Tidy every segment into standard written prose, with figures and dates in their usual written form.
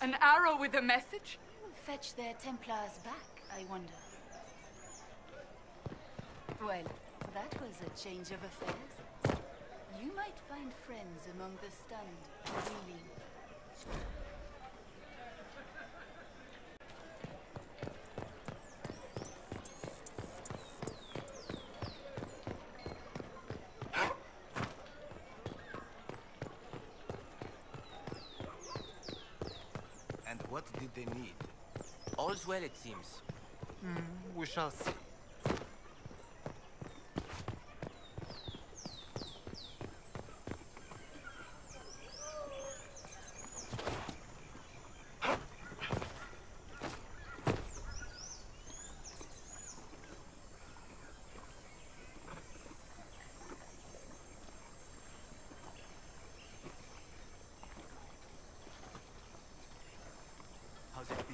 An arrow with a message? Who will fetch their Templars back, I wonder? Well, that was a change of affairs. You might find friends among the stunned and reeling. And what did they need? All's well, it seems. We shall see. How's it been?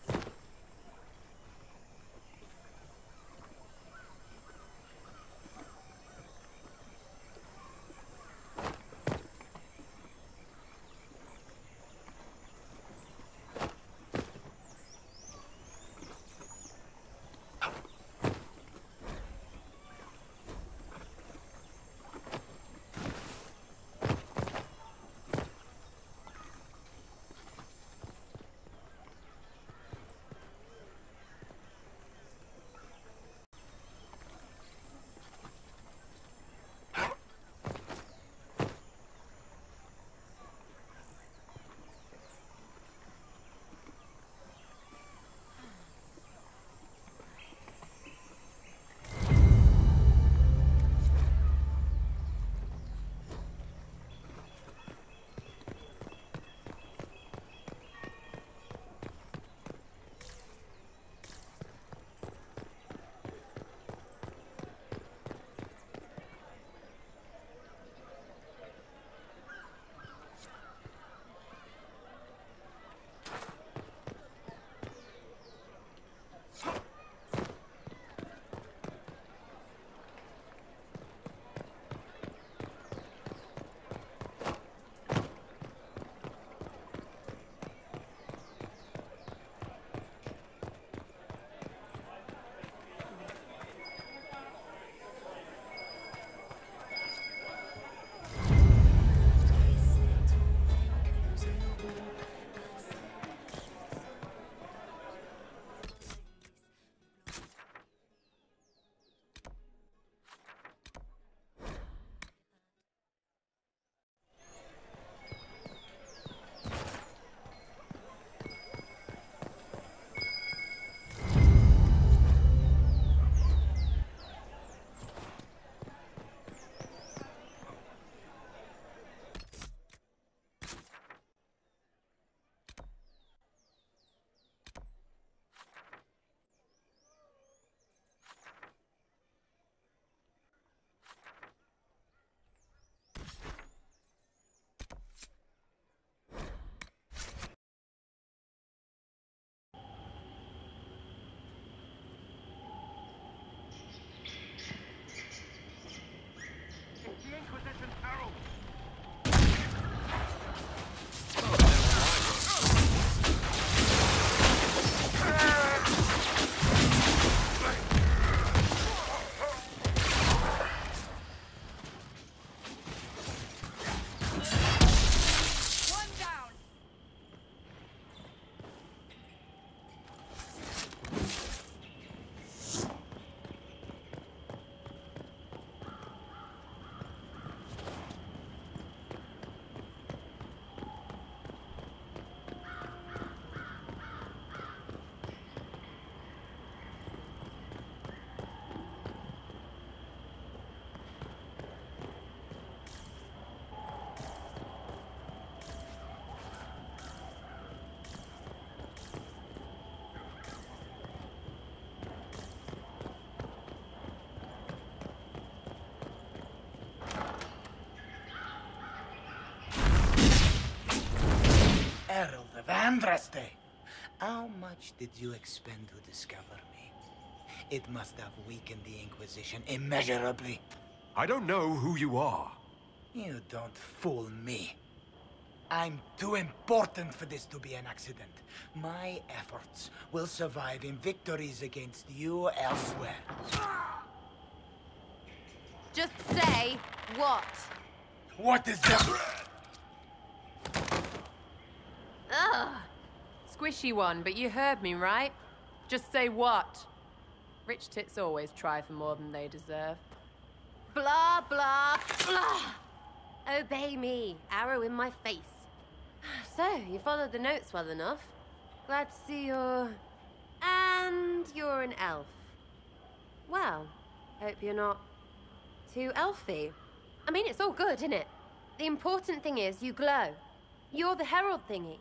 Herald of Andraste! How much did you expend to discover me? It must have weakened the Inquisition immeasurably. I don't know who you are. You don't fool me. I'm too important for this to be an accident. My efforts will survive in victories against you elsewhere. Just say what? What is that? Ugh. Squishy one, but you heard me, right? Just say what? Rich tits always try for more than they deserve. Blah, blah, blah. Obey me. Arrow in my face. So, you followed the notes well enough. Glad to see you're... And you're an elf. Well, hope you're not too elfy. I mean, it's all good, isn't it? The important thing is you glow. You're the herald thingy.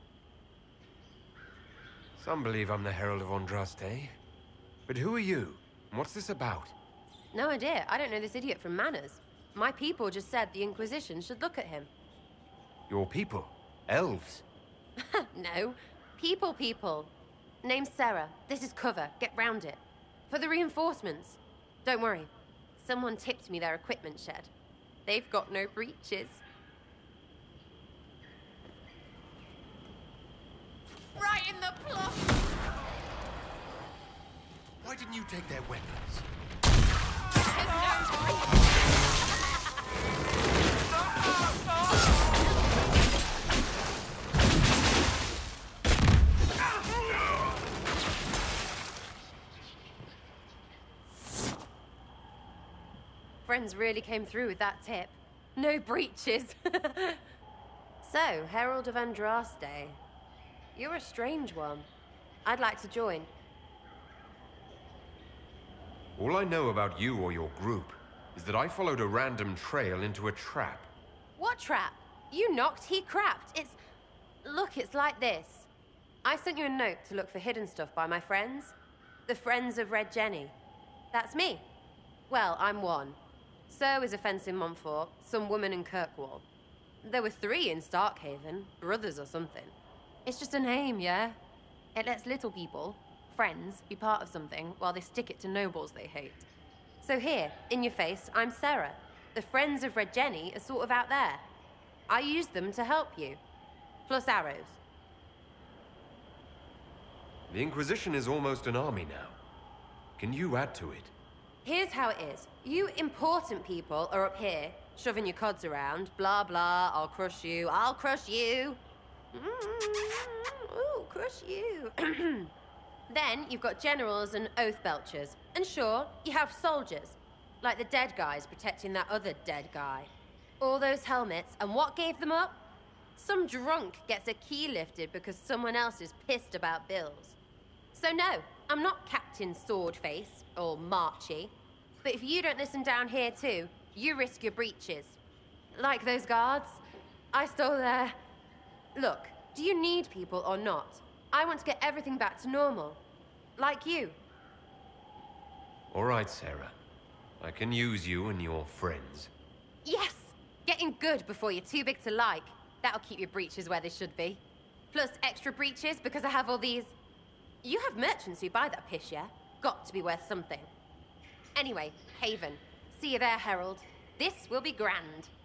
Some believe I'm the Herald of Andraste. But who are you? And what's this about? No idea. I don't know this idiot from Manners. My people just said the Inquisition should look at him. Your people? Elves? No. People. Name's Sera. This is cover. Get round it. For the reinforcements. Don't worry. Someone tipped me their equipment shed. They've got no breaches. Right in the plot! Why didn't you take their weapons? Friends really came through with that tip. No breaches. So, Herald of Andraste. You're a strange one. I'd like to join. All I know about you or your group is that I followed a random trail into a trap. What trap? You knocked, he crapped. Look, it's like this. I sent you a note to look for hidden stuff by my friends. The Friends of Red Jenny. That's me. Well, I'm one. So is a fence in Montfort, some woman in Kirkwall. There were 3 in Starkhaven, brothers or something. It's just a name, yeah? It lets little people, friends, be part of something while they stick it to nobles they hate. So here, in your face, I'm Sera. The Friends of Red Jenny are sort of out there. I use them to help you. Plus arrows. The Inquisition is almost an army now. Can you add to it? Here's how it is. You important people are up here, shoving your cods around. Blah, blah, I'll crush you. Ooh, crush you. Then you've got generals and oath belchers. And sure, you have soldiers. Like the dead guys protecting that other dead guy. All those helmets, and what gave them up? Some drunk gets a key lifted because someone else is pissed about bills. So no, I'm not Captain Swordface, or Marchy. But if you don't listen down here too, you risk your breeches. Like those guards, I stole their... Look, do you need people or not? I want to get everything back to normal. Like you. All right, Sera. I can use you and your friends. Yes! Getting good before you're too big to like. That'll keep your breeches where they should be. Plus extra breeches because I have all these... You have merchants who buy that piss, yeah? Got to be worth something. Anyway, Haven. See you there, Herald. This will be grand.